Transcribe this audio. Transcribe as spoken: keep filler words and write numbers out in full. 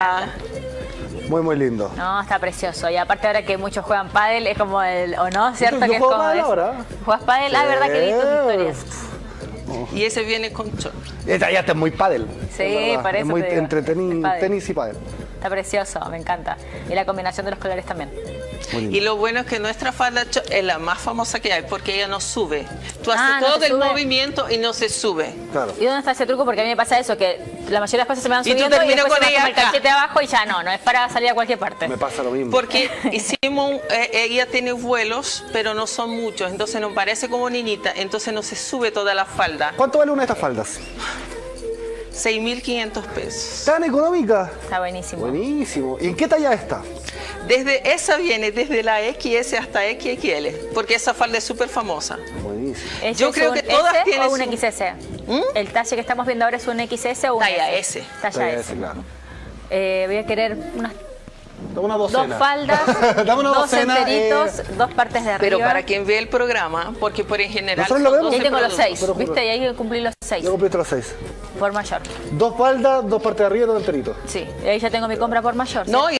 encanta. Muy, muy lindo. No, está precioso. Y aparte ahora que muchos juegan pádel, es como el, ¿o no? ¿Cierto? Yo Que es juego como pádel es- ahora. ¿Juegas pádel? Ah, verdad que he visto tus historias. Y ese viene con short. Esta ya está muy pádel. Sí, es verdad. por eso Es muy te digo, entre tenis, es pádel. tenis y pádel. Está precioso, me encanta. Y la combinación de los colores también. Muy lindo. Y lo bueno es que nuestra falda cho- es la más famosa que hay porque ella no sube. Tú haces Ah, no todo se el sube. movimiento y no se sube. Claro. ¿Y dónde está ese truco? Porque a mí me pasa eso, que la mayoría de las cosas se me van Y tú subiendo y, terminas después con se me ella asoma el acá. cachete abajo y ya no, no es para salir a cualquier parte. Me pasa lo mismo. Porque hicimos, un- eh, ella tiene vuelos, pero no son muchos, entonces nos parece como niñita, entonces no se sube toda la falda. ¿Cuánto vale una de estas faldas? seis mil quinientos pesos. ¿Tan económica? Está buenísimo. Buenísimo. ¿Y en qué talla está? Desde esa viene desde la equis ese hasta equis equis ele, porque esa falda es súper famosa. Buenísimo. ¿Ese Yo es creo un que todas S tienen o un su- equis ese? ¿Mm? ¿El talle que estamos viendo ahora es un equis ese o un Talla S? S. Talla Talla S. S, claro. Eh, voy a querer unas Dame una dos docena. faldas, Dame una dos docena, enteritos, eh, dos partes de arriba. Pero para quien ve el programa, porque por en general Nosotros lo son vemos. Ahí doce tengo los productos. seis, pero- ¿viste? Y ahí cumplí los seis, Yo compré los seis. por mayor. Dos faldas, dos partes de arriba y dos enteritos. Sí, y ahí ya tengo mi compra por mayor. ¿sí? No, y